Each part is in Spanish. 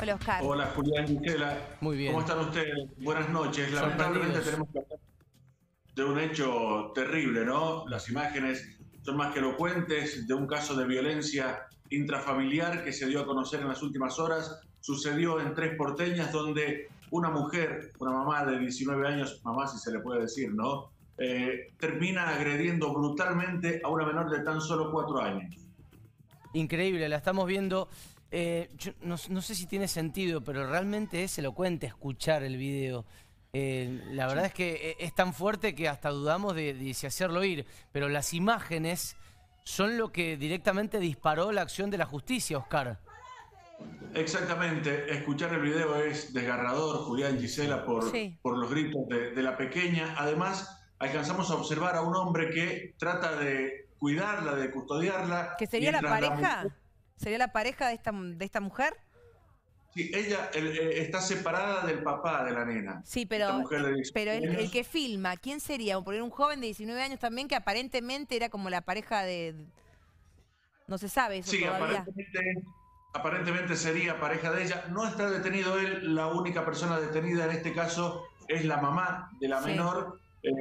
Hola, Oscar. Hola Julián, Gisela. Muy bien. ¿Cómo están ustedes? Buenas noches. Lamentablemente Sorprendidos. tenemos que hablar de un hecho terrible, ¿no? Las imágenes son más que elocuentes de un caso de violencia intrafamiliar que se dio a conocer en las últimas horas. Sucedió en Tres Porteñas, donde una mujer, una mamá de 19 años, mamá si se le puede decir, ¿no? Termina agrediendo brutalmente a una menor de tan solo 4 años. Increíble, la estamos viendo. Yo no sé si tiene sentido, pero realmente es elocuente escuchar el video. La verdad es que es tan fuerte que hasta dudamos de si hacerlo ir. Pero las imágenes son lo que directamente disparó la acción de la justicia, Oscar. Exactamente, escuchar el video es desgarrador, Julián, Gisela, Sí. por los gritos de la pequeña. Además, alcanzamos a observar a un hombre que trata de cuidarla, de custodiarla, ¿Que sería la mientras la pareja? mujer... ¿Sería la pareja de esta mujer? Sí, ella está separada del papá de la nena. Sí, Esta pero, mujer de 19 el años. que filma, ¿quién sería? Porque un joven de 19 años también que aparentemente era como la pareja de... No se sabe eso Sí, todavía. aparentemente sería pareja de ella. No está detenido él, la única persona detenida en este caso es la mamá de la Sí. menor.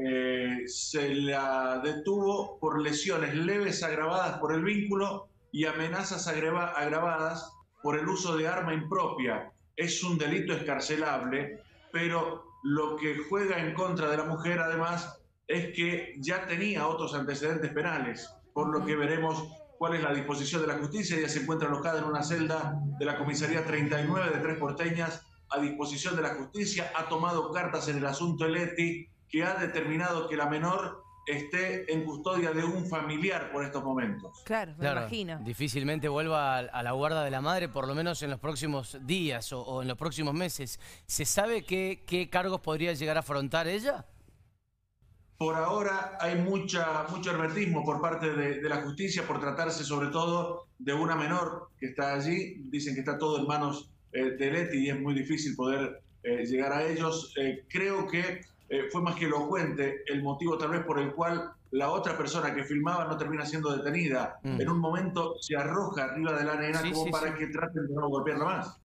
Se la detuvo por lesiones leves agravadas por el vínculo y amenazas agravadas por el uso de arma impropia. Es un delito escarcelable, pero lo que juega en contra de la mujer además es que ya tenía otros antecedentes penales, por lo que veremos cuál es la disposición de la justicia. Ella se encuentra alojada en una celda de la comisaría 39 de Tres Porteñas a disposición de la justicia. Ha tomado cartas en el asunto el ETI, que ha determinado que la menor esté en custodia de un familiar por estos momentos. Claro, me imagino. Difícilmente vuelva a la guarda de la madre, por lo menos en los próximos días o en los próximos meses. ¿Se sabe qué cargos podría llegar a afrontar ella? Por ahora hay mucho hermetismo por parte de la justicia, por tratarse sobre todo de una menor que está allí. Dicen que está todo en manos de Leti y es muy difícil poder llegar a ellos. Creo que fue más que elocuente el motivo tal vez por el cual la otra persona que filmaba no termina siendo detenida. En un momento se arroja arriba de la nena como para que traten de no golpearla más.